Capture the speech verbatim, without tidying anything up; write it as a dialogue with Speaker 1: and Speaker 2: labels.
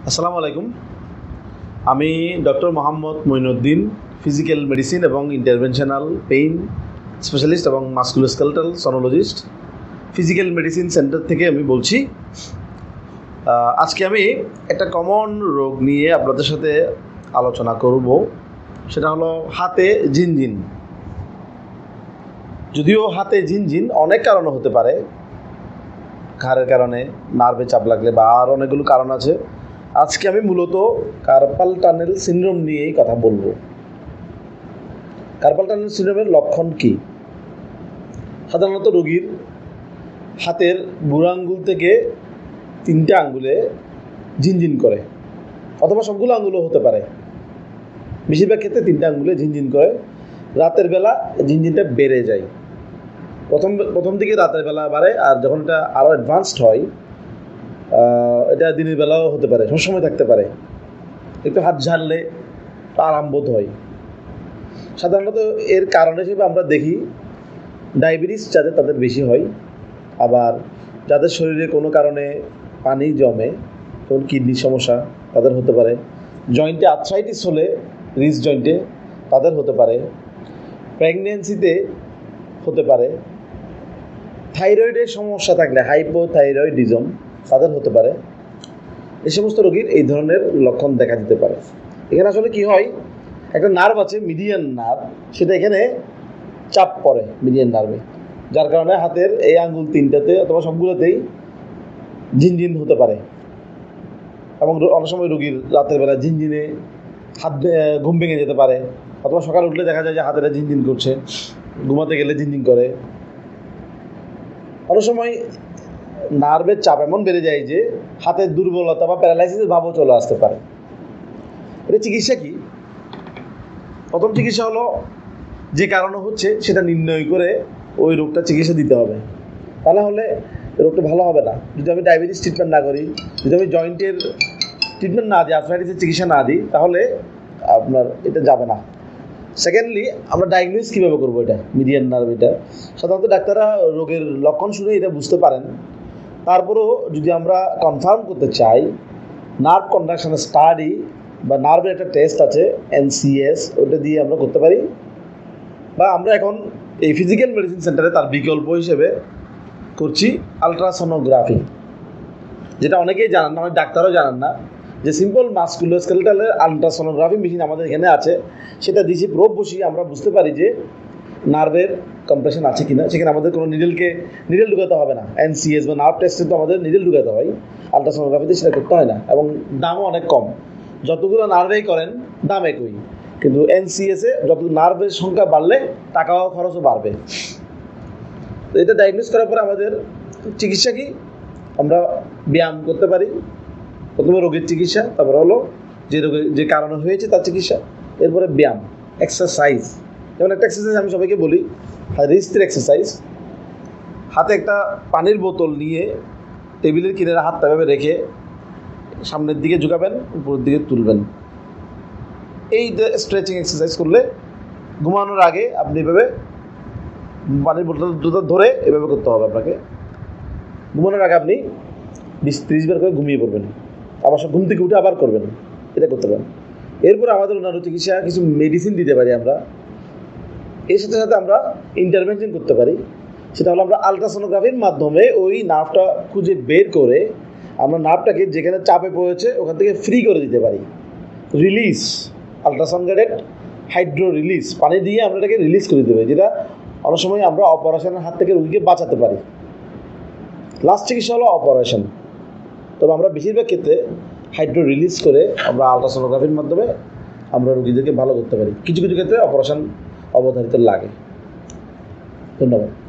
Speaker 1: আসসালামু আলাইকুম। আমি doctor Mohammad Moinuddin, physical medicine এবং ইন্টারভেনশনাল পেইন স্পেশালিস্ট এবং musculoskeletal sonologist, physical medicine centre থেকে আমি বলছি। আজকে আমি একটা কমন রোগ নিয়ে আপনাদের সাথে আলোচনা করব, সেটা হলো হাতে ঝিনঝিন। যদিও হাতে ঝিনঝিন অনেক কারণে হতে পারে, ঘাড়ের কারণে, নার্ভে চাপ লাগলে বা আর অনেকগুলো কারণ আছে। আজকে আমি মূলত কার্পাল টানেল সিনড্রোম নিয়েই কথা বলবো। কার্পাল টানেল সিনড্রোমের লক্ষণ কি? সাধারণত রোগীর হাতের বুড়ো আঙ্গুল থেকে তিনটে আঙ্গুলে ঝিনঝিন করে, অথবা সবগুলো আঙ্গুলও হতে পারে। বেশিরভাগ ক্ষেত্রে তিনটে আঙ্গুলে ঝিনঝিন করে। রাতের বেলা ঝিনঝিনটা বেড়ে যায়। প্রথম প্রথম দিকে রাতের বেলা বাড়ে, আর যখন এটা আরও অ্যাডভান্সড হয় এটা দিনের বেলাও হতে পারে, সবসময় থাকতে পারে। একটু হাত ঝাড়লে আরাম বোধ হয়। সাধারণত এর কারণ হিসেবে আমরা দেখি ডায়াবেটিস যাদের, তাদের বেশি হয়। আবার যাদের শরীরে কোনো কারণে পানি জমে, যেমন কিডনির সমস্যা, তাদের হতে পারে। জয়েন্টে আর্থ্রাইটিস হলে, রিস্ট জয়েন্টে, তাদের হতে পারে। প্রেগনেন্সিতে হতে পারে। থাইরয়েডের সমস্যা থাকলে, হাইপোথাইরয়েডিজম, তাদের হতে পারে। এই সমস্ত রোগীর এই ধরনের লক্ষণ দেখা দিতে পারে। এখানে আসলে কি হয়, একটা নার্ভ আছে, মিডিয়ান নার্ভ, সেটা এখানে চাপ পড়ে মিডিয়ান নার্ভে, যার কারণে হাতের এই আঙ্গুল তিনটাতে অথবা সবগুলোতেই ঝিনঝিন হতে পারে। এবং অনেক সময় রোগীর রাতের বেলা ঝিনঝিনে হাত ঘুম ভেঙে যেতে পারে, অথবা সকালে উঠলে দেখা যায় যে হাতেরা ঝিনঝিন করছে, ঘুমাতে গেলে ঝিনঝিন করে। অনেক সময় নার্ভের চাপ এমন বেড়ে যায় যে হাতের দুর্বলতা বা প্যারালাইসিসের ভাবও চলে আসতে পারে। এটা চিকিৎসা কি? প্রথম চিকিৎসা হলো যে কারণে হচ্ছে সেটা নির্ণয় করে ওই রোগটা চিকিৎসা দিতে হবে। তা না হলে রোগটা ভালো হবে না। যদি আমি ডায়াবেটিস ট্রিটমেন্ট না করি, যদি আমি জয়েন্টের ট্রিটমেন্ট না দিই, আর্থ্রাইটিসের চিকিৎসা না দিই, তাহলে আপনার এটা যাবে না। সেকেন্ডলি, আমরা ডায়াগনোস কীভাবে করবো এটা মিডিয়ান নার্ভ? এটা সাধারণত ডাক্তাররা রোগের লক্ষণ শুনে এটা বুঝতে পারেন। তারপরেও যদি আমরা কনফার্ম করতে চাই, নার্ভ কন্ডাকশন স্টাডি বা নার্ভের একটা টেস্ট আছে এনসিএস, ওটা দিয়ে আমরা করতে পারি। বা আমরা এখন এই ফিজিক্যাল মেডিসিন সেন্টারে তার বিকল্প হিসেবে করছি আলট্রাসোনোগ্রাফি, যেটা অনেকেই জানান না, অনেক ডাক্তারও জানান না, যে সিম্পল মাস্কুলোস্কেলেটালের আলট্রাসোনোগ্রাফি মেশিন আমাদের এখানে আছে। সেটা দিয়েছি প্রোব বসিয়ে আমরা বুঝতে পারি যে নার্ভের কম্প্রেশন আছে কিনা। সেখানে আমাদের কোনো নিডেলকে নিডেল ঢুকাতে হবে না। এনসিএস বা নার্ভ টেস্টে তো আমাদের নিডেল ঢুকাতে হয়, আলট্রাসোনোগ্রাফিতে সেটা করতে হয় না, এবং দামও অনেক কম। যতগুলো নার্ভেই করেন দাম একই, কিন্তু এনসিএসে যত নার্ভের সংখ্যা বাড়লে টাকাও খরচও বাড়বে। তো এটা ডায়াগনোস করার পরে আমাদের চিকিৎসা কি? আমরা ব্যায়াম করতে পারি। প্রথমে রোগীর চিকিৎসা, তারপর হলো যে রোগের যে কারণে হয়েছে তার চিকিৎসা, এরপরে ব্যায়াম, এক্সারসাইজ। যেমন একটা এক্সারসাইজ আমি সবাইকে বলি, রিস্টের এক্সারসাইজ। হাতে একটা পানির বোতল নিয়ে টেবিলের কিনারে হাতটা এভাবে রেখে সামনের দিকে ঝুঁকাবেন, উপরের দিকে তুলবেন। এই স্ট্রেচিং এক্সারসাইজ করলে ঘুমানোর আগে আপনি এভাবে পানির বোতলটা ধরে এভাবে করতে হবে আপনাকে। ঘুমানোর আগে আপনি বিশ ত্রিশ বার করে ঘুমিয়ে পড়বেন, আবার সব ঘুম থেকে উঠে আবার করবেন, এটা করতে পারেন। এরপর আমাদের অন্যান্য চিকিৎসা, কিছু মেডিসিন দিতে পারি আমরা। এর সাথে সাথে আমরা ইন্টারভেনশন করতে পারি। সেটা হলো আমরা আলট্রাসোনোগ্রাফির মাধ্যমে ওই নার্ভটা খুঁজে বের করে আমরা নার্ভটাকে যেখানে চাপে পড়েছে ওখান থেকে ফ্রি করে দিতে পারি। Release, ultrasound guided hydro release, পানি দিয়ে আমরা এটাকে রিলিজ করে দিতে পারি, যেটা অনেক সময় আমরা অপারেশনের হাত থেকে রোগীকে বাঁচাতে পারি। লাস্ট চিকিৎসা হলো অপারেশন। তবে আমরা বেশিরভাগ ক্ষেত্রে হাইড্রো রিলিজ করে আমরা আলট্রাসোনোগ্রাফির মাধ্যমে আমরা রোগীদেরকে ভালো করতে পারি। কিছু কিছু ক্ষেত্রে অপারেশন অবধারিত লাগে। ধন্যবাদ।